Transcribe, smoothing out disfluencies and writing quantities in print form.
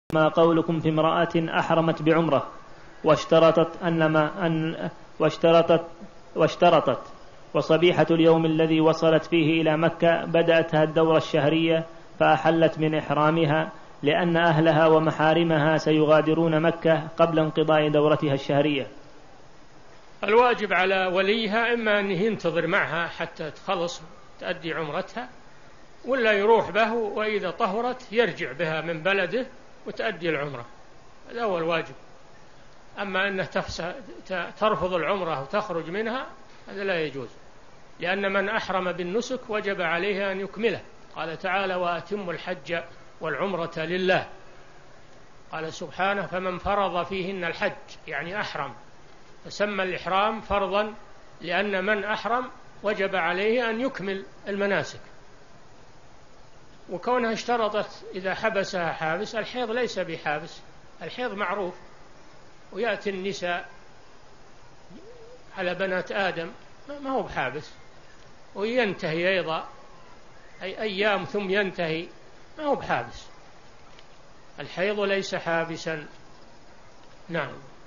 ما قولكم في امرأة أحرمت بعمرة واشترطت وصبيحة اليوم الذي وصلت فيه إلى مكة بدأتها الدورة الشهرية فأحلت من إحرامها لأن أهلها ومحارمها سيغادرون مكة قبل انقضاء دورتها الشهرية. الواجب على وليها إما أن ينتظر معها حتى تخلص تؤدي عمرتها، ولا يروح به وإذا طهرت يرجع بها من بلده وتؤدي العمرة. هذا هو الواجب. أما أنه ترفض العمرة وتخرج منها هذا لا يجوز، لأن من أحرم بالنسك وجب عليه أن يكمله. قال تعالى: وأتموا الحج والعمرة لله. قال سبحانه: فمن فرض فيهن الحج، يعني أحرم، فسمى الإحرام فرضا لأن من أحرم وجب عليه أن يكمل المناسك. وكونها اشترطت إذا حبسها حابس، الحيض ليس بحابس، الحيض معروف، ويأتي النساء على بنات آدم ما هو بحابس، وينتهي أيضا أي أيام ثم ينتهي، ما هو بحابس. الحيض ليس حابسا. نعم.